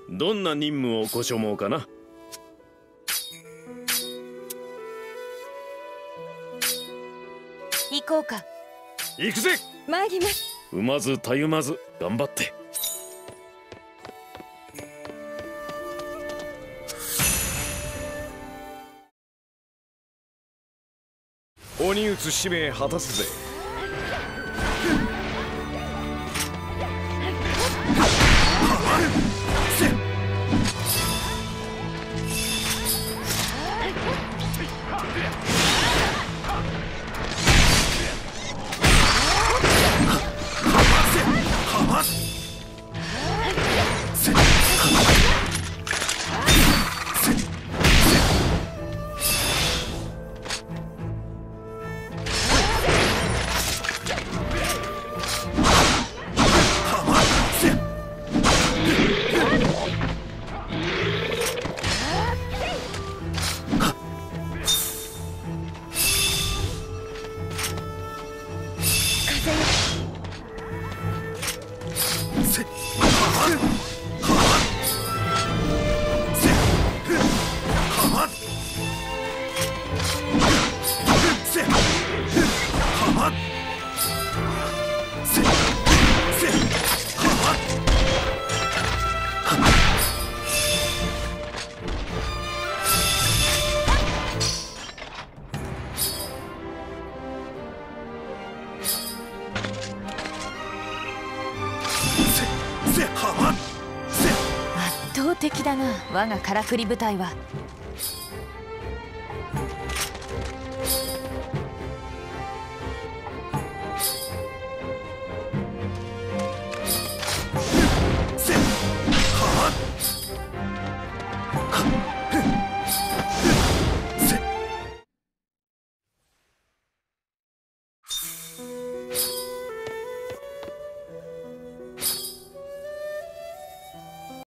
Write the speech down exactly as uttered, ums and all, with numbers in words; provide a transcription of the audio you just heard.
どんな任務をご所望かな。 行こうか。 行くぜ。 参ります。 踏まずたゆまず頑張って。 鬼討つ使命果たすぜ。 圧倒的だな、我がからくり部隊は。